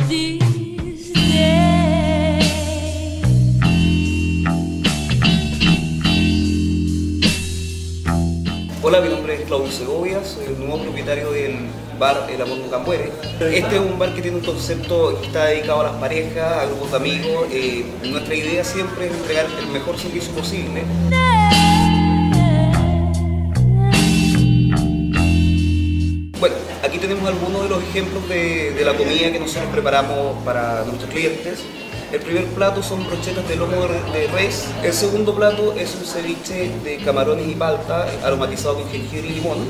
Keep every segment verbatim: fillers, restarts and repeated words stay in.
these days. Hola, mi nombre es Claudio Segovia, soy el nuevo propietario del bar El Amor Nunca Muere. Este es un bar que tiene un concepto que está dedicado a las parejas, a grupos de amigos. Eh, nuestra idea siempre es entregar el mejor servicio posible. Bueno, aquí tenemos algunos de los ejemplos de, de la comida que nosotros preparamos para nuestros clientes. El primer plato son brochetas de lomo de res. El segundo plato es un ceviche de camarones y palta aromatizado con jengibre y limón.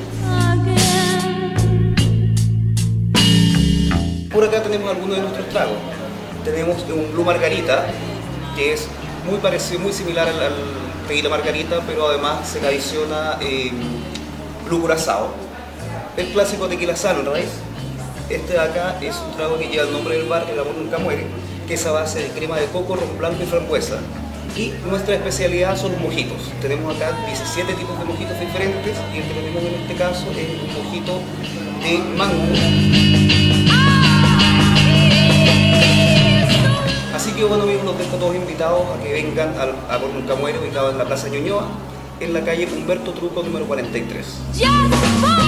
Por acá tenemos algunos de nuestros tragos. Tenemos un Blue Margarita, que es muy parecido, muy similar al, al tequila margarita, pero además se le adiciona eh, Blue Curazao. El clásico tequila Sunrise. Este de acá es un trago que lleva el nombre del bar, El Amor Nunca Muere, que es a base de crema de coco, ron blanco y frambuesa. Y nuestra especialidad son los mojitos. Tenemos acá diecisiete tipos de mojitos diferentes y el que tenemos en este caso es un mojito de mango. Así que bueno amigos, los dejo todos invitados a que vengan al Amor Nunca Muere, ubicado en la Plaza Ñuñoa, en la calle Humberto Truco número cuarenta y tres.